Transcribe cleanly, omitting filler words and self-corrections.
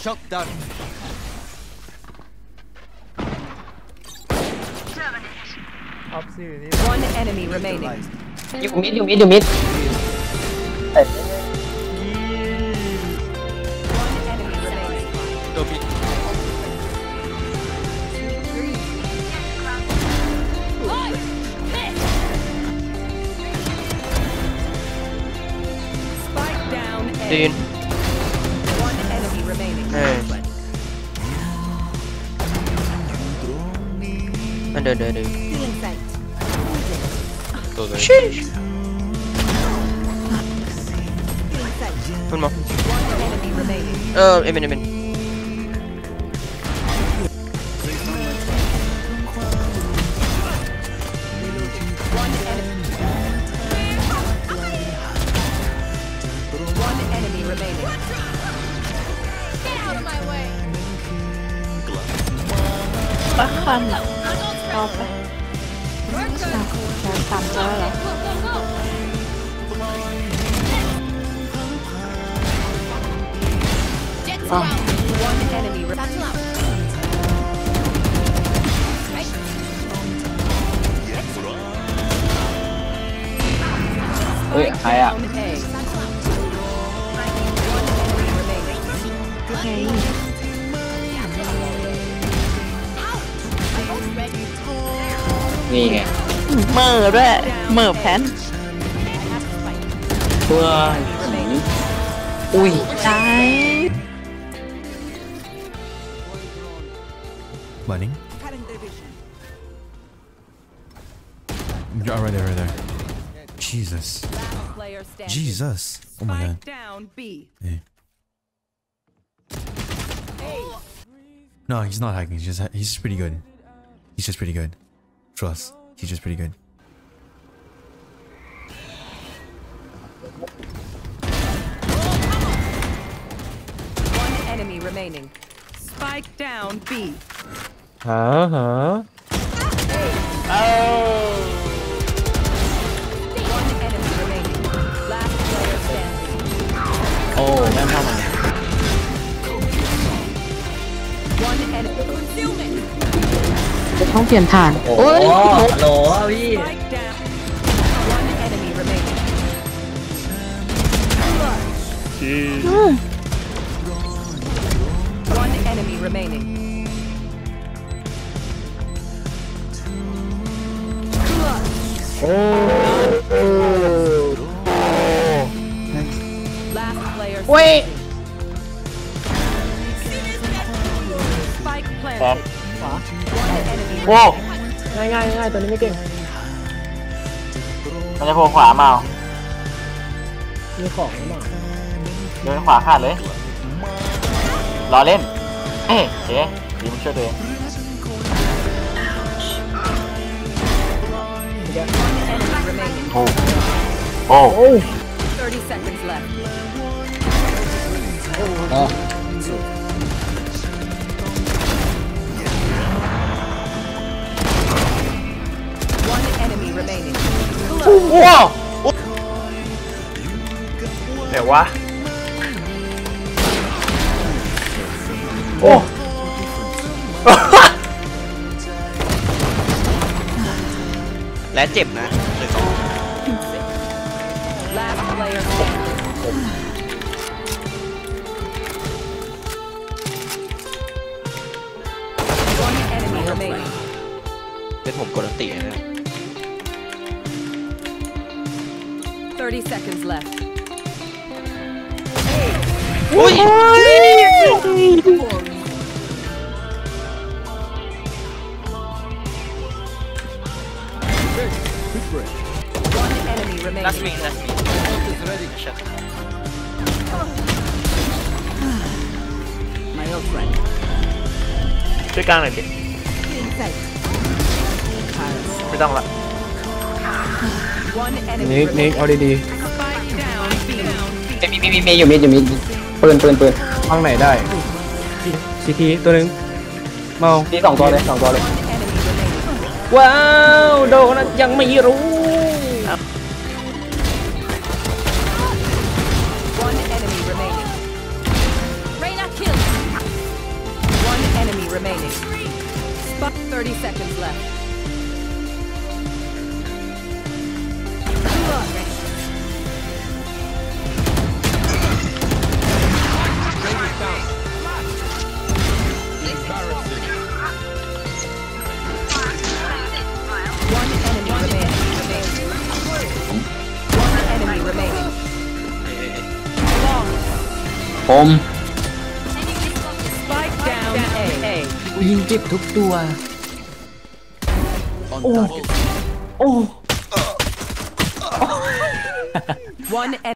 Shut down. One enemy remaining. You mid. Go mid. Spike down A. Tin. One enemy remaining. Under. Feeling sight. Go there. Sheesh. Feeling sight. One more. One enemy remaining. Amen. One enemy remaining. Get out of my way. บ้าคันต่อไปจะตามเจอเหรอ Go, go, go. Jets around. One enemy Satchel out. Right. เฮ้ยใครอ่ะ down A. Satchel out. One enemy remaining. โอเค My ult's ready. นี่ไงเหม่อด้วยเหม่อแพนเพื่ออุ้ยได้ Running. Right there. Jesus. Player standing. Jesus. Oh my god. Spike down B. Yeah. No, he's not hacking. He's just pretty good. He's just pretty good. Trust. He's just pretty good. One enemy remaining. Spike down B. ฮะ One enemy remaining. Last player standing. โอ้แม่งเข้ามา One enemy. Concealment. ต้องเปลี่ยนฐานโอ้โอ้ยฮัลโหลพี่ Spike down. One enemy remaining. One enemy remaining. Last player. Wait. Spike แป๊บ planted. One enemy โว้ remaining. ง่ายตัวนี้ไม่เก่งมันจะโผล่ขวามามีของหรือเปล่าเดินขวาขาดเลยรอเล่นเอ๊ะดีมันช่วยตัวเอง Enemy remaining. โอ้ 30 seconds left. One enemy remaining. ว้าวเดี๋ยววะโอ้และเจ็บนะ Last player standing. One enemy remaining. เป็นผมกดอันตินะ 30 seconds left. อุ้ย One enemy remaining. Last me Is ready. My old friend. ช่วยกลางหน่อยดิ Inside. ไม่ต้องละ One enemy นิก remaining. เอาดี Spike down B. ๆมีอยู่มีปืนห้องไหนได้ซีทีตัวนึงเมาทีสองตัวเลย One enemy remaining. ว้าวโดนยังไม่รู้ One enemy remaining. Reyna killed. remaining. 30 seconds left. One enemy remaining. One enemy remaining. ผม Spike down A. ยิงเจ็บทุกตัว On target. โอ้ One